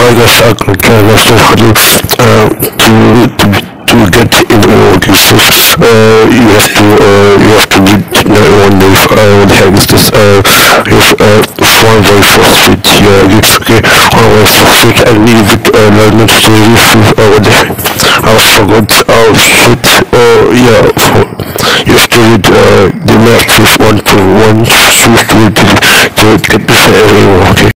I guess I could just to get in all these things, you have to read one day, what the heck is this, you have, one way for street, yeah, it's okay, one way for street, I leave it, not to review, what the heck, I forgot, oh shit, yeah, you have to read, the map with 1 to 1, to get this area, okay.